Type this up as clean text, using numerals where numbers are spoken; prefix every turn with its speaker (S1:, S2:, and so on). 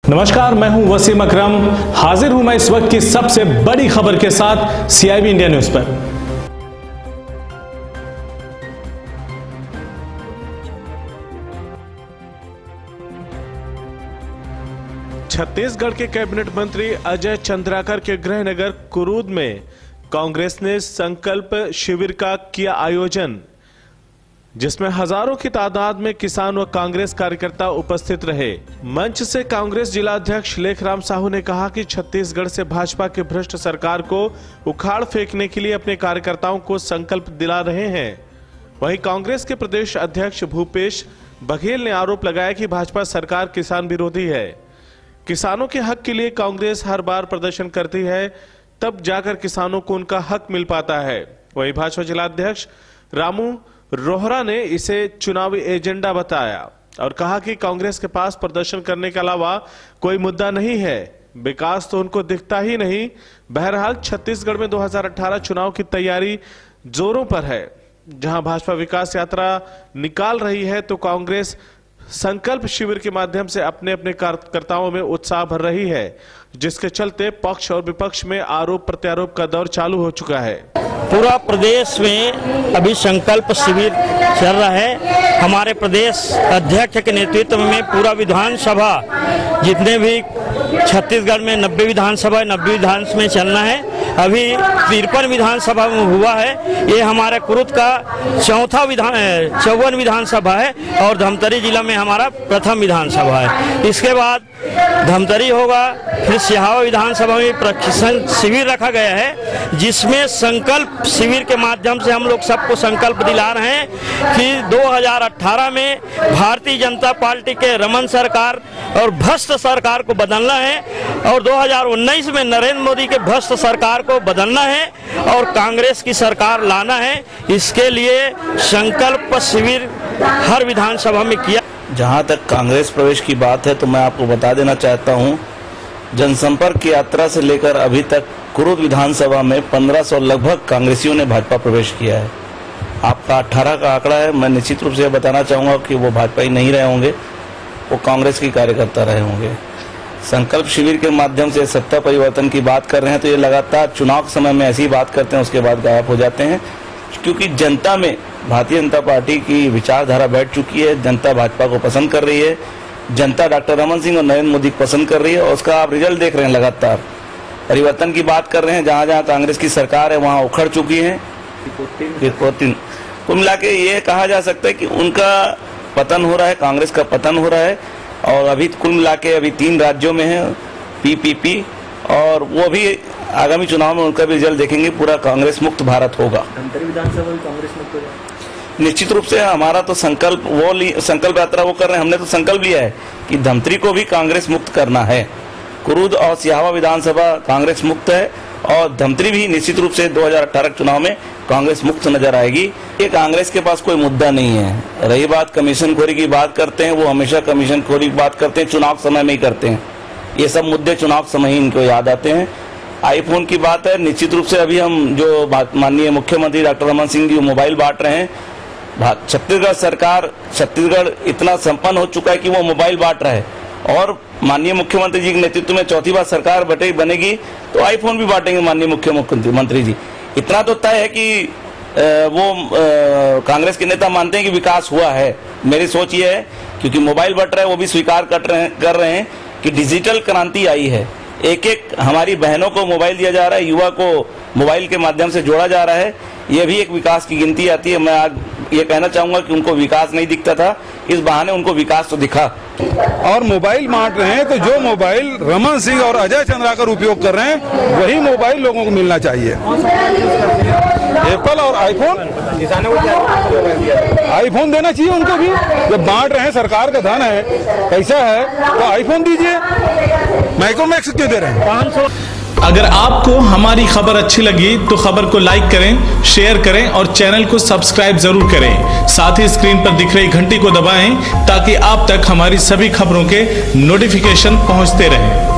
S1: नमस्कार, मैं हूं वसीम अकरम। हाजिर हूं मैं इस वक्त की सबसे बड़ी खबर के साथ सीआईबी इंडिया न्यूज पर। छत्तीसगढ़ के कैबिनेट मंत्री अजय चंद्राकर के गृहनगर कुरूद में कांग्रेस ने संकल्प शिविर का किया आयोजन, जिसमें हजारों की तादाद में किसान व कांग्रेस कार्यकर्ता उपस्थित रहे। मंच से कांग्रेस जिला अध्यक्ष लेखराम साहू ने कहा कि छत्तीसगढ़ से भाजपा की भ्रष्ट सरकार को उखाड़ फेंकने के लिए अपने कार्यकर्ताओं को संकल्प दिला रहे हैं। वहीं कांग्रेस के प्रदेश अध्यक्ष भूपेश बघेल ने आरोप लगाया कि भाजपा सरकार किसान विरोधी है। किसानों के हक के लिए कांग्रेस हर बार प्रदर्शन करती है, तब जाकर किसानों को उनका हक मिल पाता है। वहीं भाजपा जिला अध्यक्ष रामू रोहरा ने इसे चुनावी एजेंडा बताया और कहा कि कांग्रेस के पास प्रदर्शन करने के अलावा कोई मुद्दा नहीं है, विकास तो उनको दिखता ही नहीं। बहरहाल छत्तीसगढ़ में 2018 चुनाव की तैयारी जोरों पर है। जहां भाजपा विकास यात्रा निकाल रही है तो कांग्रेस संकल्प शिविर के माध्यम से अपने अपने कार्यकर्ताओं में उत्साह भर रही है, जिसके चलते पक्ष और विपक्ष में आरोप प्रत्यारोप का दौर चालू हो चुका है।
S2: पूरा प्रदेश में अभी संकल्प शिविर चल रहा है। हमारे प्रदेश अध्यक्ष के नेतृत्व में पूरा विधानसभा, जितने भी छत्तीसगढ़ में 90 विधानसभा 90 विधानसभा में चलना है। अभी 53 विधानसभा में हुआ है। ये हमारे कुरूद का 54 विधानसभा है और धमतरी जिला में हमारा प्रथम विधानसभा है। इसके बाद धमतरी होगा, फिर सिहावा विधानसभा में प्रशिक्षण शिविर रखा गया है, जिसमें संकल्प शिविर के माध्यम से हम लोग सबको संकल्प दिला रहे हैं कि 2018 में भारतीय जनता पार्टी के रमन सरकार और भ्रष्ट सरकार को बदलना है और 2019 में नरेंद्र मोदी के भ्रष्ट सरकार को बदलना है और कांग्रेस की सरकार लाना है। इसके लिए संकल्प शिविर हर विधानसभा में किया।
S3: जहां तक कांग्रेस प्रवेश की बात है तो मैं आपको बता देना चाहता हूं, जनसंपर्क की यात्रा से लेकर अभी तक कुरूद विधानसभा में 1500 लगभग कांग्रेसियों ने भाजपा प्रवेश किया है। आपका 18 का आंकड़ा है। मैं निश्चित रूप से बताना चाहूँगा कि वो भाजपा ही नहीं रहे होंगे, वो कांग्रेस के कार्यकर्ता रहे होंगे। संकल्प शिविर के माध्यम से सत्ता परिवर्तन की बात कर रहे हैं तो ये लगातार चुनाव के समय में ऐसी बात करते हैं, उसके बाद गायब हो जाते हैं, क्योंकि जनता में भारतीय जनता पार्टी की विचारधारा बैठ चुकी है। जनता भाजपा को पसंद कर रही है, जनता डॉक्टर रमन सिंह और नरेंद्र मोदी को पसंद कर रही है और उसका आप रिजल्ट देख रहे हैं। लगातार परिवर्तन की बात कर रहे हैं, जहां जहां कांग्रेस की सरकार है वहां उखड़ चुकी है। कुल मिला के ये कहा जा सकता है कि उनका पतन हो रहा है, कांग्रेस का पतन हो रहा है। और अभी कुल मिला के अभी 3 राज्यों में है पीपीपी, और वो भी आगामी चुनाव में उनका भी रिजल्ट देखेंगे। पूरा कांग्रेस मुक्त भारत होगा।
S4: विधानसभा में कांग्रेस मुक्त हो जाए
S3: निश्चित रूप से। हमारा तो संकल्प यात्रा वो कर रहे हैं। हमने तो संकल्प लिया है कि धमतरी को भी कांग्रेस मुक्त करना है। कुरूद और सिहावा विधानसभा कांग्रेस मुक्त है और धमतरी भी निश्चित रूप से 2018 चुनाव में कांग्रेस मुक्त नजर आएगी। ये कांग्रेस के पास कोई मुद्दा नहीं है। रही बात कमीशन खोरी की बात करते हैं, वो हमेशा कमीशन खोरी की बात करते हैं, चुनाव समय में ही करते हैं। ये सब मुद्दे चुनाव समय ही इनको याद आते हैं। आईफोन की बात है, निश्चित रूप से अभी हम जो माननीय मुख्यमंत्री डॉक्टर रमन सिंह जी मोबाइल बांट रहे हैं, छत्तीसगढ़ सरकार, छत्तीसगढ़ इतना संपन्न हो चुका है कि वो मोबाइल बांट रहा है और माननीय मुख्यमंत्री जी के नेतृत्व में चौथी बार सरकार बनेगी तो आईफोन भी बांटेंगे माननीय मुख्यमंत्री जी। इतना तो तय है कि वो कांग्रेस के नेता मानते हैं कि विकास हुआ है। मेरी सोच ये है, क्योंकि मोबाइल बट रहा है, वो भी स्वीकार कर रहे हैं कि डिजिटल क्रांति आई है। एक हमारी बहनों को मोबाइल दिया जा रहा है, युवा को मोबाइल के माध्यम से जोड़ा जा रहा है। ये भी एक विकास की गिनती आती है। मैं आज ये कहना चाहूंगा कि उनको विकास नहीं दिखता था, इस बहाने उनको विकास तो दिखा।
S5: और मोबाइल बांट रहे हैं तो जो मोबाइल रमन सिंह और अजय चंद्राकर उपयोग कर रहे हैं वही मोबाइल लोगों को मिलना चाहिए। एप्पल और आईफोन देना चाहिए उनको भी। जब बांट रहे हैं, सरकार का धन है, पैसा है, तो आईफोन दीजिए। माइक्रोमैक्स क्यों दे रहे हैं? 500।
S1: अगर आपको हमारी खबर अच्छी लगी तो खबर को लाइक करें, शेयर करें और चैनल को सब्सक्राइब जरूर करें। साथ ही स्क्रीन पर दिख रही घंटी को दबाएं ताकि आप तक हमारी सभी खबरों के नोटिफिकेशन पहुंचते रहें।